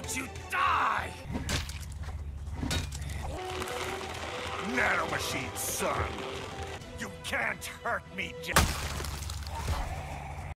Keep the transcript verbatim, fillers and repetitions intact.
Won't you die? Nano machine, son. You can't hurt me, Jack.